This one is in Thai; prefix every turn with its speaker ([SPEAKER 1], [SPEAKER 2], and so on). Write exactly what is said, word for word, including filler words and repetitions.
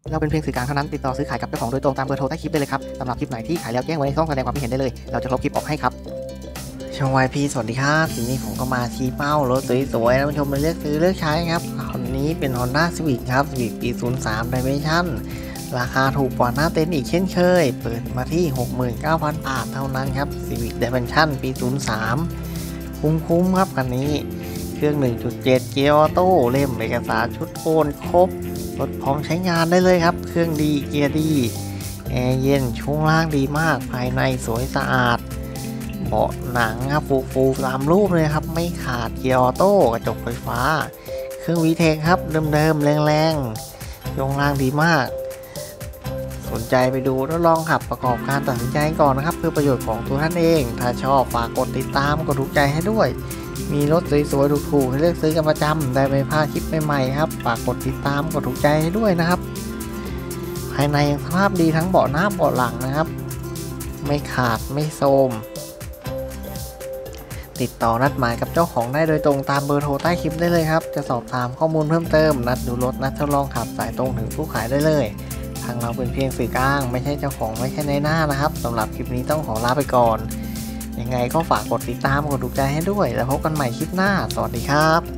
[SPEAKER 1] เราเป็นเพียงสื่อกลางเท่านั้นติดต่อซื้อขายกับเจ้าของโดยตรงตามเบอร์โทรใต้คลิปได้เลยครับสำหรับคลิปไหนที่ขายแล้วแจ้งไว้ในช่องแสดงความคิดเห็นได้เลยเราจะลบคลิปออกให้ครับ
[SPEAKER 2] ช่องวายพีสวัสดีครับทีนี้ผมก็มาชี้เป้ารถสวยๆท่านผู้ชมมาเลือกซื้อเลือกใช้ครับคันนี้เป็น Honda Civic ครับ Civic ปี ศูนย์สาม Dimension ราคาถูกกว่าหน้าเต็นท์อีกเช่นเคยเปิดมาที่ หกหมื่นเก้าพัน บาทเท่านั้นครับ Civic Dimension ปี ศูนย์สาม คุ้มๆครับคันนี้เครื่อง หนึ่งจุดเจ็ด เกียร์ออโต้เล่มเอกสารชุดโอนครบรถพร้อมใช้งานได้เลยครับเครื่องดีเกียร์ดีแอร์เย็นช่วงล่างดีมากภายในสวยสะอาดเบาะหนังครับฟูฟูตามรูปเลยครับไม่ขาดเกียร์ออโต้กระจกไฟฟ้าเครื่องวีเทคครับเดิมๆแรงๆช่วงล่างดีมากสนใจไปดูแล้วลองขับประกอบการตัดสินใจก่อนนะครับเพื่อประโยชน์ของตัวท่านเองถ้าชอบฝากกดติดตามกดถูกใจให้ด้วยมีรถสวยๆถูกๆให้เลือกซื้อกันประจำได้ไม่พลาดคลิปใหม่ๆครับฝากกดติดตามกดถูกใจให้ด้วยนะครับภายในยังสภาพดีทั้งเบาะหน้าเบาะหลังนะครับไม่ขาดไม่โทรมติดต่อนัดหมายกับเจ้าของได้โดยตรงตามเบอร์โทรใต้คลิปได้เลยครับจะสอบถามข้อมูลเพิ่มเติมนัดดูรถนัดทดลองขับสายตรงถึงผู้ขายได้เลยทางเราเป็นเพียงสื่อกลางไม่ใช่เจ้าของไม่ใช่ในหน้านะครับสำหรับคลิปนี้ต้องขอลาไปก่อนยังไงก็ฝากกดติดตามกดถูกใจให้ด้วยแล้วพบกันใหม่คลิปหน้าสวัสดีครับ